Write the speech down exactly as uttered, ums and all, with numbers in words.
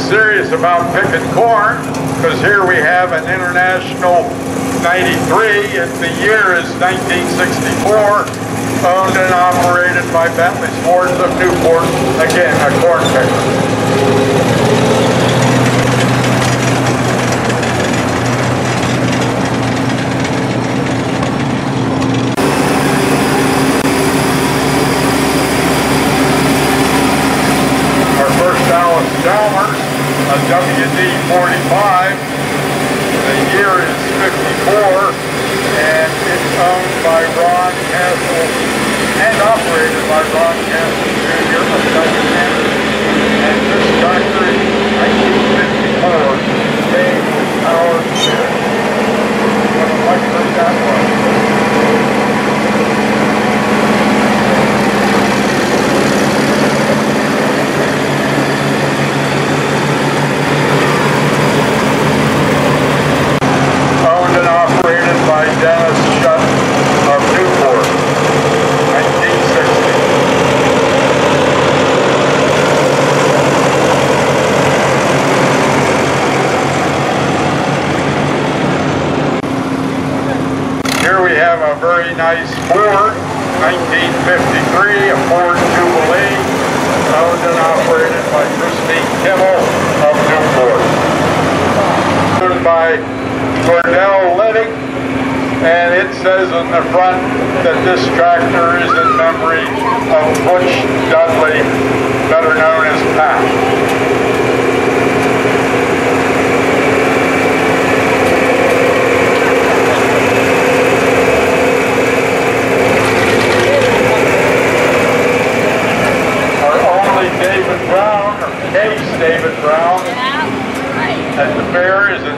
serious about picking corn, because here we have an International ninety-three, and the year is nineteen sixty-four, owned and operated by Bentley's Fords of Newport, again, a corn picker. A W D forty-five, the year is fifty-four, and it's owned by Ron Castle and operated by Ron Castle Junior of Duncan. And this tractor is nineteen fifty-four, made with power steering. What a luxury that was. Here we have a very nice Ford, nineteen fifty-three, a Ford Jubilee, owned and operated by Christine Kimmel of Newport. Owned by Cordell Liddick, and it says on the front that this tractor is in memory of Butch Dudley, better known as Pat. David Brown, or Case David Brown, at the fair is